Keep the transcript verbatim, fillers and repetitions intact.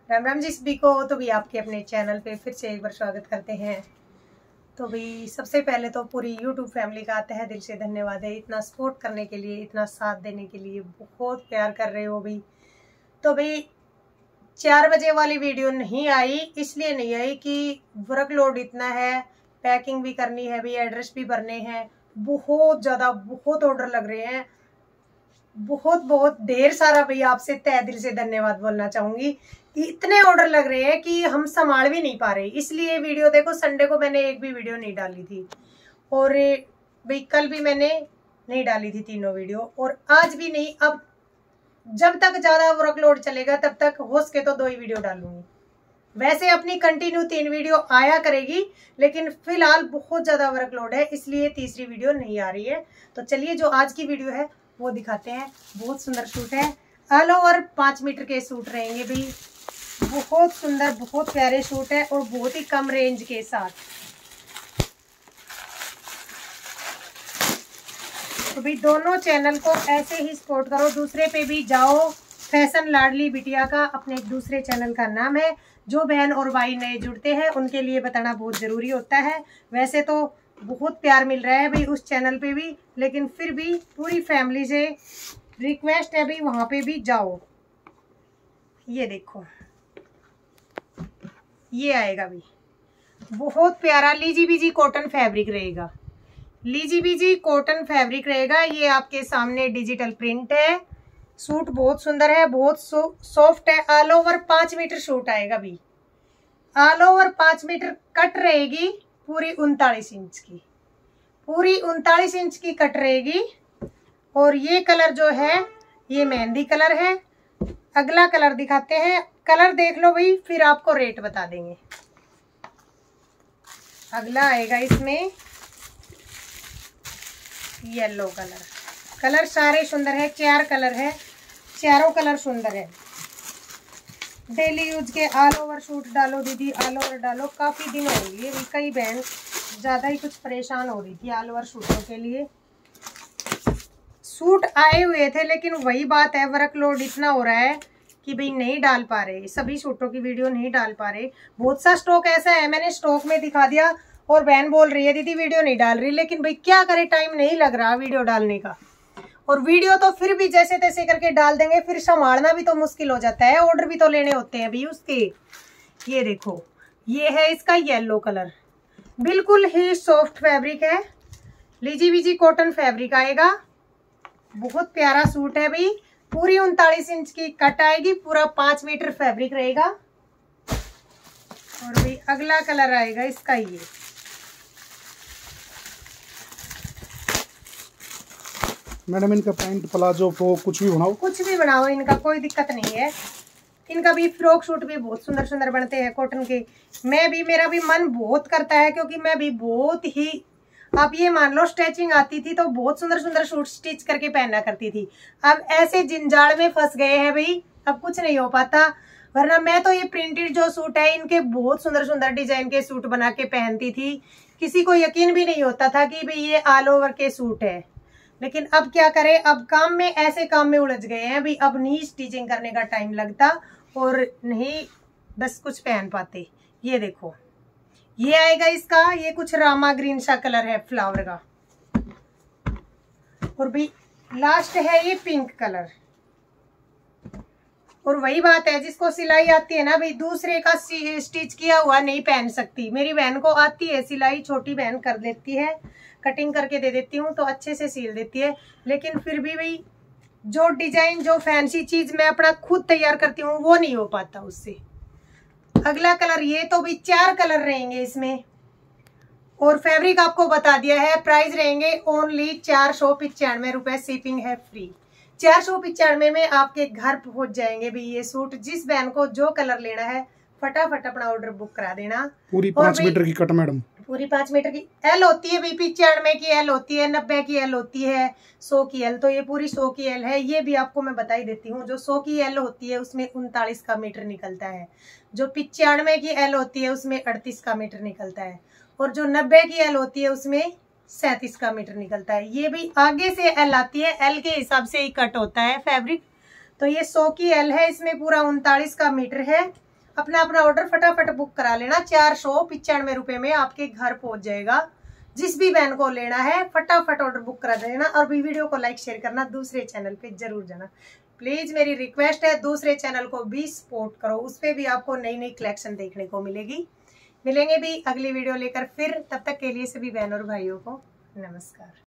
राम राम जी सभी को। तो भी आपके अपने चैनल पे फिर से एक बार स्वागत करते हैं। तो भी सबसे पहले तो पूरी यूट्यूब फैमिली का तहे दिल से धन्यवाद है, इतना सपोर्ट करने के लिए, इतना साथ देने के लिए, बहुत प्यार कर रहे हो भी। तो भाई चार बजे वाली वीडियो नहीं आई, इसलिए नहीं आई कि वर्कलोड इतना है, पैकिंग भी करनी है भी, एड्रेस भी भरने हैं, बहुत ज़्यादा बहुत ऑर्डर लग रहे हैं, बहुत बहुत ढेर सारा भैया आपसे तहे दिल से धन्यवाद बोलना चाहूंगी। इतने ऑर्डर लग रहे हैं कि हम संभाल भी नहीं पा रहे, इसलिए वीडियो देखो संडे को मैंने एक भी वीडियो नहीं डाली थी और भाई कल भी मैंने नहीं डाली थी तीनों वीडियो, और आज भी नहीं। अब जब तक ज्यादा वर्कलोड चलेगा तब तक हो सके तो दो ही वीडियो डालूंगी। वैसे अपनी कंटिन्यू तीन वीडियो आया करेगी, लेकिन फिलहाल बहुत ज्यादा वर्कलोड है इसलिए तीसरी वीडियो नहीं आ रही है। तो चलिए जो आज की वीडियो है वो दिखाते हैं। बहुत सुंदर सूट है, ऑल ओवर पाँच मीटर के सूट रहेंगे भाई, बहुत सुंदर बहुत प्यारे सूट है और बहुत ही कम रेंज के साथ। तो भाई दोनों चैनल को ऐसे ही सपोर्ट करो, दूसरे पे भी जाओ। फैशन लाडली बिटिया का अपने एक दूसरे चैनल का नाम है। जो बहन और भाई नए जुड़ते हैं उनके लिए बताना बहुत ज़रूरी होता है। वैसे तो बहुत प्यार मिल रहा है भाई उस चैनल पे भी, लेकिन फिर भी पूरी फैमिली से रिक्वेस्ट है भाई वहाँ पे भी जाओ। ये देखो ये आएगा भी बहुत प्यारा लीजी बीजी कॉटन फैब्रिक रहेगा, लीजी बीजी कॉटन फैब्रिक रहेगा। ये आपके सामने डिजिटल प्रिंट है, सूट बहुत सुंदर है, बहुत सो, सॉफ्ट है। ऑल ओवर पाँच मीटर सूट आएगा भी, ऑल ओवर पाँच मीटर कट रहेगी, पूरी उनतालीस इंच की, पूरी उनतालीस इंच की कट रहेगी। और ये कलर जो है ये मेहंदी कलर है। अगला कलर दिखाते हैं, कलर देख लो भाई फिर आपको रेट बता देंगे। अगला आएगा इसमें येलो कलर, कलर सारे सुंदर है, चार कलर है, चारों कलर सुंदर है। डेली यूज के ऑल ओवर सूट डालो दीदी, ऑल ओवर डालो। काफी दिन हो गए, कई बहन ज्यादा ही कुछ परेशान हो रही थी ऑल ओवर सूटों के लिए। सूट आए हुए थे लेकिन वही बात है, वर्कलोड इतना हो रहा है कि भाई नहीं डाल पा रहे, सभी सूटों की वीडियो नहीं डाल पा रहे। बहुत सा स्टॉक ऐसा है मैंने स्टॉक में दिखा दिया और बहन बोल रही है दीदी वीडियो नहीं डाल रही, लेकिन भाई क्या करे, टाइम नहीं लग रहा वीडियो डालने का। और वीडियो तो फिर भी जैसे तैसे करके डाल देंगे, फिर संभालना भी तो मुश्किल हो जाता है, ऑर्डर भी तो लेने होते हैं भाई उसके। ये देखो ये है इसका येलो कलर, बिल्कुल ही सॉफ्ट फैब्रिक है, लीजी बीजी कॉटन फैब्रिक आएगा। बहुत प्यारा सूट है भाई, पूरी उनतालीस इंच की कट आएगी, पूरा पांच मीटर फैब्रिक रहेगा। और भाई अगला कलर आएगा इसका ये, मैडम इनका पैंट प्लाजो फ्रॉक कुछ भी बनाओ, कुछ भी बनाओ, इनका कोई दिक्कत नहीं है। इनका भी फ्रॉक सूट भी बहुत सुंदर सुंदर बनते हैं कॉटन के। मैं भी, मेरा भी मन बहुत करता है क्योंकि मैं भी बहुत ही, आप ये मान लो स्टिचिंग आती थी तो बहुत सुंदर सुंदर सूट स्टिच करके पहना करती थी। अब ऐसे जंजाल में फंस गए हैं भाई, अब कुछ नहीं हो पाता। वरना मैं तो ये प्रिंटेड जो सूट है इनके बहुत सुंदर सुंदर डिजाइन के सूट बना के पहनती थी, किसी को यकीन भी नहीं होता था कि भाई ये ऑल ओवर के सूट है। लेकिन अब क्या करें, अब काम में ऐसे काम में उलझ गए हैं भाई, अब नहीं स्टिचिंग करने का टाइम लगता और नहीं बस कुछ पहन पाते। ये देखो ये आएगा इसका, ये कुछ रामा ग्रीन सा कलर है फ्लावर का। और भाई लास्ट है ये पिंक कलर। और वही बात है, जिसको सिलाई आती है ना भाई, दूसरे का स्टिच किया हुआ नहीं पहन सकती। मेरी बहन को आती है सिलाई, छोटी बहन कर देती है, कटिंग करके दे देती हूँ तो अच्छे से सिल देती है। लेकिन फिर भी भाई जो डिजाइन, जो फैंसी चीज मैं अपना खुद तैयार करती हूँ वो नहीं हो पाता उससे। अगला कलर ये, तो भी चार कलर रहेंगे इसमें। और फैब्रिक आपको बता दिया है, प्राइस रहेंगे ओनली चार सौ पिचानवे रुपए, शिपिंग है फ्री। चार सौ पिचानवे में आपके घर पहुंच जाएंगे भी ये सूट। जिस बहन को जो कलर लेना है फटाफट अपना ऑर्डर बुक करा देना। पूरी पाँच मीटर की कट मैडम, पूरी पाँच मीटर की एल होती है भाई, पिचानवे की एल होती है, नब्बे की एल होती है, सौ की एल। तो ये पूरी सौ की एल है। ये भी आपको मैं बता ही देती हूँ, जो सौ की एल होती है उसमें उनतालीस का मीटर निकलता है, जो पिचानवे की एल होती है उसमें अड़तीस का मीटर निकलता है, और जो नब्बे की एल होती है उसमें सैंतीस का मीटर निकलता है। ये भी आगे से एल आती है, एल के हिसाब से ही कट होता है फैब्रिक। तो ये सौ की एल है, इसमें पूरा उनतालीस का मीटर है। अपना अपना ऑर्डर फटाफट बुक करा लेना। चार सौ पिचानवे रुपए में आपके घर पहुंच जाएगा। जिस भी बहन को लेना है फटाफट ऑर्डर बुक करा देना और भी वीडियो को लाइक शेयर करना। दूसरे चैनल पे जरूर जाना प्लीज, मेरी रिक्वेस्ट है। दूसरे चैनल को भी सपोर्ट करो, उस पर भी आपको नई नई कलेक्शन देखने को मिलेगी। मिलेंगे भी अगली वीडियो लेकर फिर, तब तक के लिए सभी बहनों और भाइयों को नमस्कार।